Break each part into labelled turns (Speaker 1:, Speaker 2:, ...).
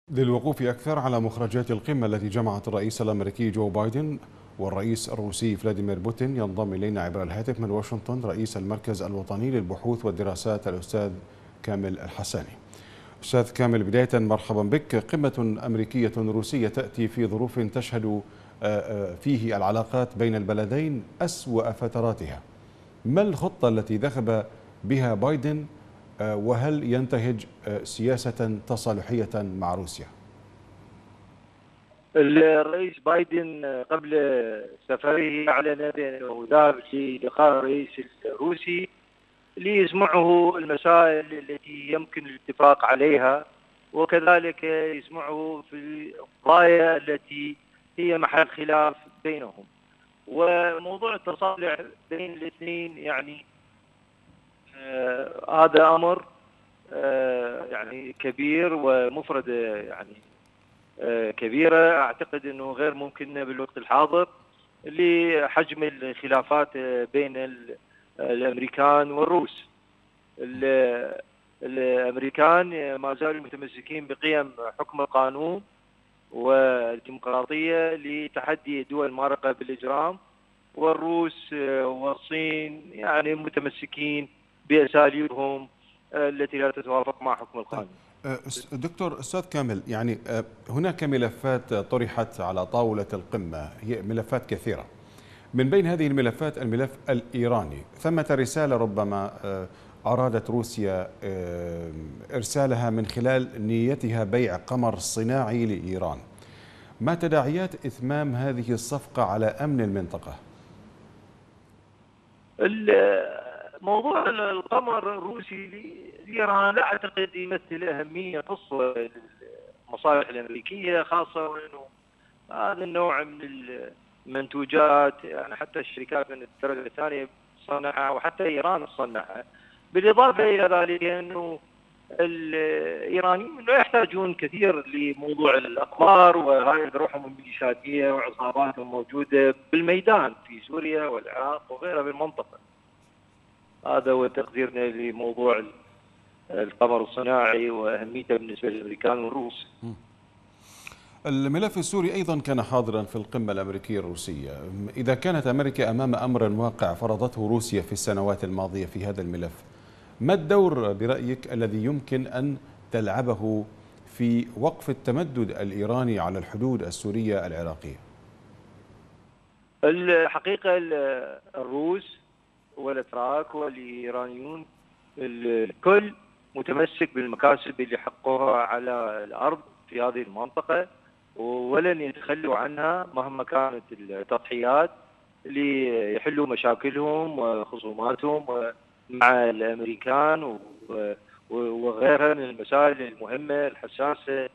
Speaker 1: للوقوف أكثر على مخرجات القمة التي جمعت الرئيس الأمريكي جو بايدن والرئيس الروسي فلاديمير بوتين، ينضم إلينا عبر الهاتف من واشنطن رئيس المركز الوطني للبحوث والدراسات الأستاذ كامل الحساني. أستاذ كامل، بداية مرحبا بك. قمة أمريكية روسية تأتي في ظروف تشهد فيه العلاقات بين البلدين أسوأ فتراتها. ما الخطة التي ذهب بها بايدن، وهل ينتهج سياسة تصالحية مع روسيا؟
Speaker 2: الرئيس بايدن قبل سفره أعلن بأنه ذهب للقاء الرئيس الروسي ليسمعه المسائل التي يمكن الاتفاق عليها، وكذلك يسمعه في القضايا التي هي محل خلاف بينهم. وموضوع التصالح بين الاثنين يعني هذا أمر يعني كبير ومفردة يعني كبيرة. أعتقد أنه غير ممكن بالوقت الحاضر لحجم الخلافات بين الأمريكان والروس. الأمريكان ما زالوا متمسكين بقيم حكم القانون والديمقراطية لتحدي دول مارقة بالإجرام، والروس والصين يعني متمسكين بأساليبهم التي لا تتوافق مع حكم القانون.
Speaker 1: دكتور أستاذ كامل، يعني هناك ملفات طرحت على طاولة القمة، هي ملفات كثيرة. من بين هذه الملفات الملف الإيراني. ثمة رسالة ربما أرادت روسيا إرسالها من خلال نيتها بيع قمر صناعي لإيران. ما تداعيات إتمام هذه الصفقة على أمن المنطقة؟
Speaker 2: موضوع القمر الروسي لإيران لا أعتقد يمثل أهمية قصوى للمصالح الأمريكية، خاصة وأنه هذا النوع من المنتوجات يعني حتى الشركات من الدرجة الثانية تصنعها وحتى إيران تصنعها. بالإضافة إلى ذلك أنه الإيرانيين لا يحتاجون كثير لموضوع الأقمار، وهاي روحهم الميليشياتية وعصاباتهم موجودة بالميدان في سوريا والعراق وغيرها بالمنطقة. هذا هو تقديرنا لموضوع القمر الصناعي وأهميته بالنسبة للأمريكان والروس.
Speaker 1: الملف السوري أيضا كان حاضرا في القمة الأمريكية الروسية. إذا كانت أمريكا أمام أمر واقع فرضته روسيا في السنوات الماضية في هذا الملف، ما الدور برأيك الذي يمكن أن تلعبه في وقف التمدد الإيراني على الحدود السورية العراقية؟
Speaker 2: الحقيقة الروس والأتراك والإيرانيون الكل متمسك بالمكاسب اللي حققوها على الأرض في هذه المنطقة، ولن يتخلوا عنها مهما كانت التضحيات ليحلوا مشاكلهم وخصوماتهم مع الأمريكان وغيرها من المسائل المهمة الحساسة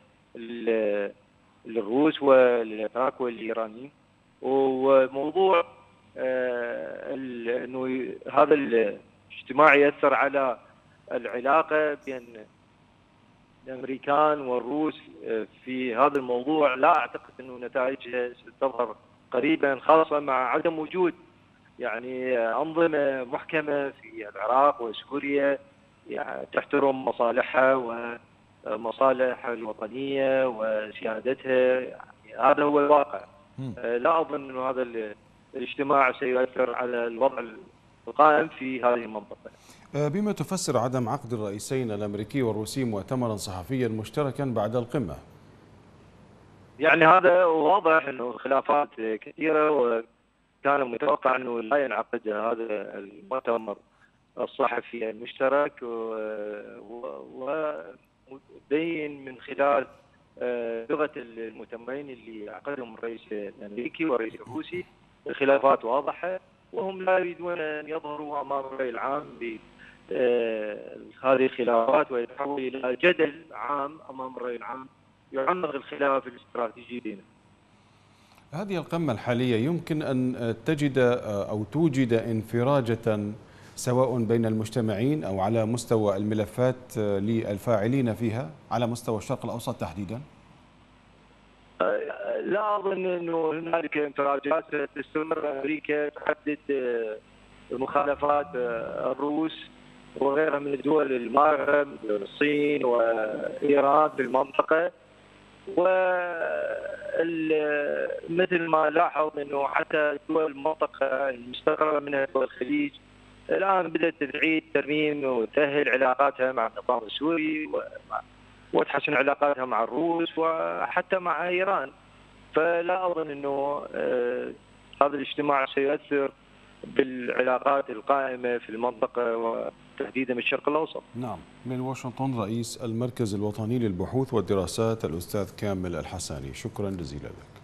Speaker 2: للروس والأتراك والإيرانيين. وموضوع انه هذا الاجتماع ياثر على العلاقه بين الامريكان والروس في هذا الموضوع، لا اعتقد انه نتائجها ستظهر قريبا، خاصه مع عدم وجود يعني انظمه محكمه في العراق وسوريا يعني تحترم مصالحها ومصالح الوطنيه وسيادتها. يعني هذا هو الواقع. لا أظن أن هذا الاجتماع سيؤثر على الوضع القائم في هذه المنطقة.
Speaker 1: بما تفسر عدم عقد الرئيسين الأمريكي والروسي مؤتمرا صحفيا مشتركا بعد القمة؟
Speaker 2: يعني هذا واضح أنه خلافات كثيرة، وكان متوقع أنه لا ينعقد هذا المؤتمر الصحفي المشترك، وبين من خلال لغة المؤتمرين اللي عقدهم الرئيس الأمريكي والرئيس الروسي الخلافات واضحة، وهم لا يريدون أن يظهروا أمام الرأي العام بهذه الخلافات ويتحول إلى جدل عام أمام الرأي العام يعمق الخلاف الاستراتيجي بينهم.
Speaker 1: هذه القمة الحالية يمكن أن تجد أو توجد انفراجة سواء بين المجتمعين أو على مستوى الملفات للفاعلين فيها على مستوى الشرق الأوسط تحديدا؟
Speaker 2: لا أظن أنه هنالك انفراجات تستمر. أمريكا تحدد مخالفات الروس وغيرها من الدول المغرب الصين وإيران في المنطقة، ومثل ما لاحظ انه حتى دول المنطقه المستقره منها دول الخليج الان بدات تعيد ترميم وتاهل علاقاتها مع النظام السوري وتحسن علاقاتها مع الروس وحتى مع ايران. فلا اظن انه هذا الاجتماع سيؤثر بالعلاقات القائمه في المنطقه وتحديدا بالشرق الاوسط.
Speaker 1: نعم. من واشنطن رئيس المركز الوطني للبحوث والدراسات الأستاذ كامل الحساني، شكرا جزيلا لك.